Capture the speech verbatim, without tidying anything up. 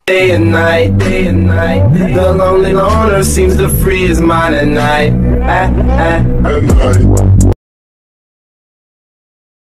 Day and night, day and night, the lonely loner seems to free his mind at night, at, at, at night.